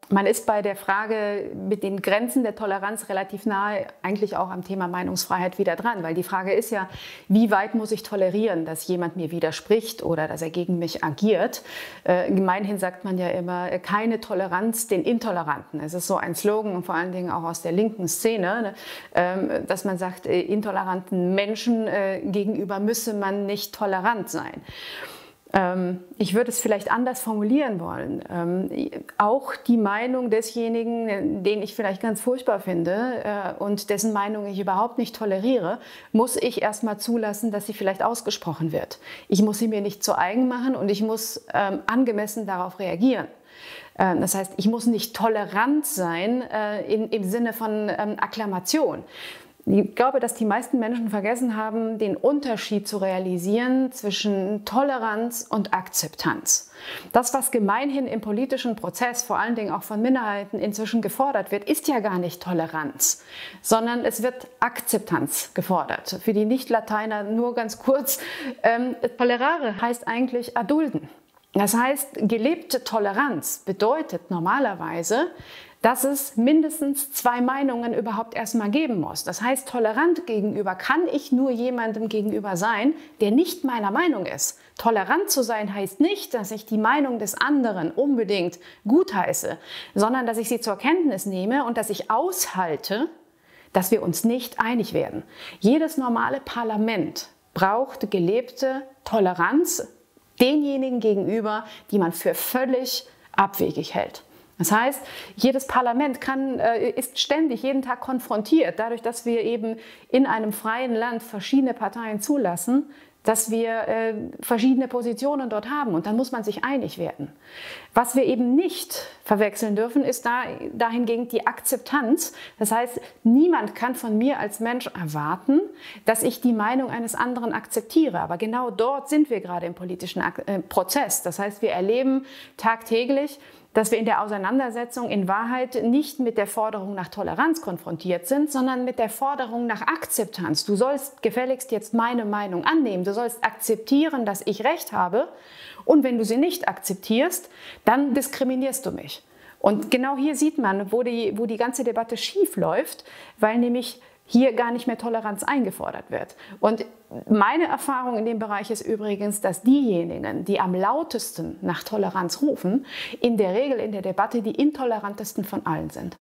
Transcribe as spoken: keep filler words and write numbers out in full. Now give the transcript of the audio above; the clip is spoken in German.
Man ist bei der Frage mit den Grenzen der Toleranz relativ nahe eigentlich auch am Thema Meinungsfreiheit wieder dran, weil die Frage ist ja, wie weit muss ich tolerieren, dass jemand mir widerspricht oder dass er gegen mich agiert. Äh, gemeinhin sagt man ja immer, keine Toleranz den Intoleranten. Es ist so ein Slogan und vor allen Dingen auch aus der linken Szene, ne, äh, dass man sagt, äh, intoleranten Menschen äh, gegenüber müsse man nicht tolerant sein. Ich würde es vielleicht anders formulieren wollen. Auch die Meinung desjenigen, den ich vielleicht ganz furchtbar finde und dessen Meinung ich überhaupt nicht toleriere, muss ich erstmal zulassen, dass sie vielleicht ausgesprochen wird. Ich muss sie mir nicht zu eigen machen und ich muss angemessen darauf reagieren. Das heißt, ich muss nicht tolerant sein im Sinne von Akklamation. Ich glaube, dass die meisten Menschen vergessen haben, den Unterschied zu realisieren zwischen Toleranz und Akzeptanz. Das, was gemeinhin im politischen Prozess, vor allen Dingen auch von Minderheiten, inzwischen gefordert wird, ist ja gar nicht Toleranz, sondern es wird Akzeptanz gefordert. Für die Nicht-Lateiner nur ganz kurz, ähm, tolerare heißt eigentlich erdulden. Das heißt, gelebte Toleranz bedeutet normalerweise, dass es mindestens zwei Meinungen überhaupt erstmal geben muss. Das heißt, tolerant gegenüber kann ich nur jemandem gegenüber sein, der nicht meiner Meinung ist. Tolerant zu sein heißt nicht, dass ich die Meinung des anderen unbedingt gutheiße, sondern dass ich sie zur Kenntnis nehme und dass ich aushalte, dass wir uns nicht einig werden. Jedes normale Parlament braucht gelebte Toleranz denjenigen gegenüber, die man für völlig abwegig hält. Das heißt, jedes Parlament kann, ist ständig jeden Tag konfrontiert, dadurch, dass wir eben in einem freien Land verschiedene Parteien zulassen, dass wir äh, verschiedene Positionen dort haben und dann muss man sich einig werden. Was wir eben nicht verwechseln dürfen, ist da, dahingegen die Akzeptanz. Das heißt, niemand kann von mir als Mensch erwarten, dass ich die Meinung eines anderen akzeptiere. Aber genau dort sind wir gerade im politischen äh, Prozess. Das heißt, wir erleben tagtäglich, dass wir in der Auseinandersetzung in Wahrheit nicht mit der Forderung nach Toleranz konfrontiert sind, sondern mit der Forderung nach Akzeptanz. Du sollst gefälligst jetzt meine Meinung annehmen, du sollst akzeptieren, dass ich Recht habe und wenn du sie nicht akzeptierst, dann diskriminierst du mich. Und genau hier sieht man, wo die, wo die ganze Debatte schief läuft, weil nämlich hier gar nicht mehr Toleranz eingefordert wird. Und meine Erfahrung in dem Bereich ist übrigens, dass diejenigen, die am lautesten nach Toleranz rufen, in der Regel in der Debatte die intolerantesten von allen sind.